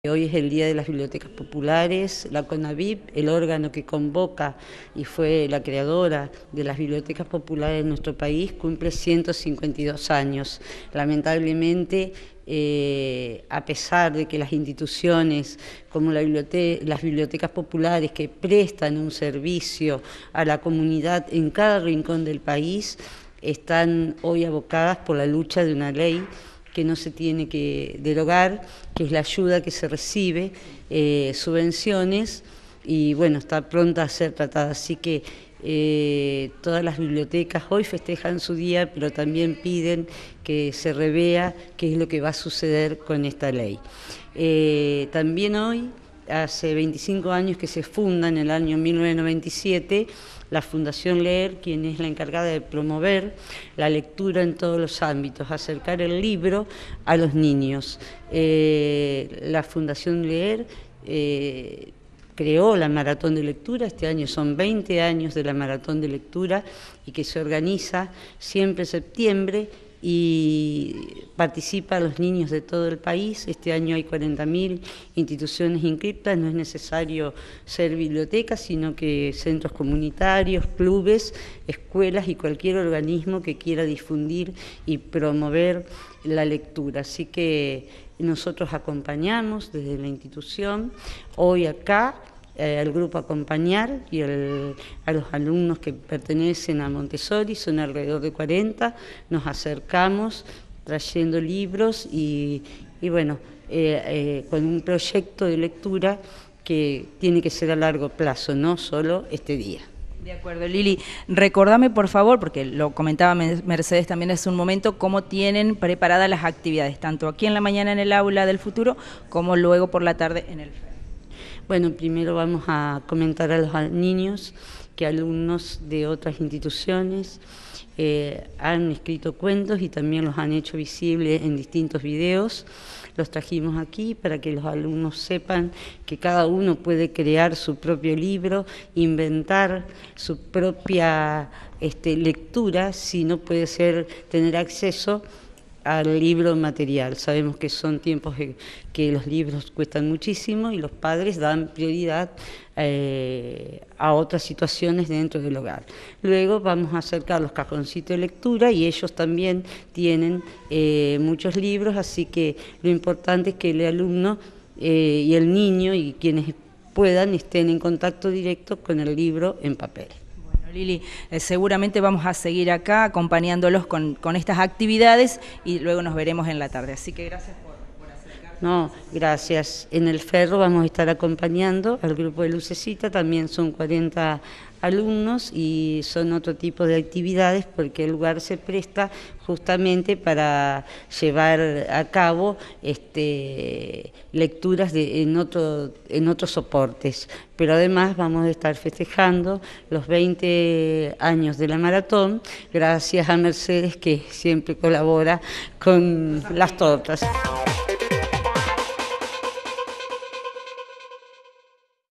Hoy es el Día de las Bibliotecas Populares. La CONAVIP, el órgano que convoca y fue la creadora de las bibliotecas populares en nuestro país, cumple 152 años. Lamentablemente, a pesar de que las instituciones como las bibliotecas populares que prestan un servicio a la comunidad en cada rincón del país, están hoy abocadas por la lucha de una ley que no se tiene que derogar, que es la ayuda que se recibe, subvenciones, y bueno, está pronta a ser tratada. Así que todas las bibliotecas hoy festejan su día, pero también piden que se revea qué es lo que va a suceder con esta ley. También hoy, hace 25 años que se funda, en el año 1997, la Fundación Leer, quien es la encargada de promover la lectura en todos los ámbitos, acercar el libro a los niños. La Fundación Leer creó la Maratón de Lectura. Este año son 20 años de la Maratón de Lectura, y que se organiza siempre en septiembre y participa a los niños de todo el país. Este año hay 40.000 instituciones inscritas. No es necesario ser biblioteca, sino que centros comunitarios, clubes, escuelas y cualquier organismo que quiera difundir y promover la lectura. Así que nosotros acompañamos desde la institución hoy acá al grupo Acompañar y a los alumnos que pertenecen a Montessori, son alrededor de 40, nos acercamos trayendo libros y bueno, con un proyecto de lectura que tiene que ser a largo plazo, no solo este día. De acuerdo, Lili. Recordame, por favor, porque lo comentaba Mercedes también hace un momento, cómo tienen preparadas las actividades, tanto aquí en la mañana en el aula del futuro, como luego por la tarde en el FER. Bueno, primero vamos a comentar a los niños que alumnos de otras instituciones han escrito cuentos y también los han hecho visibles en distintos videos. Los trajimos aquí para que los alumnos sepan que cada uno puede crear su propio libro, inventar su propia lectura, si no puede tener acceso al libro material. Sabemos que son tiempos que los libros cuestan muchísimo y los padres dan prioridad a otras situaciones dentro del hogar. Luego vamos a acercar los cajoncitos de lectura y ellos también tienen muchos libros, así que lo importante es que el alumno y el niño y quienes puedan estén en contacto directo con el libro en papel. Lili, seguramente vamos a seguir acá acompañándolos con estas actividades y luego nos veremos en la tarde. Así que gracias por acercarse. No, gracias. En el Ferro vamos a estar acompañando al grupo de Lucecita, también son 40 alumnos y son otro tipo de actividades porque el lugar se presta justamente para llevar a cabo lecturas en otros soportes. Pero además vamos a estar festejando los 20 años de la maratón, gracias a Mercedes, que siempre colabora con las tortas.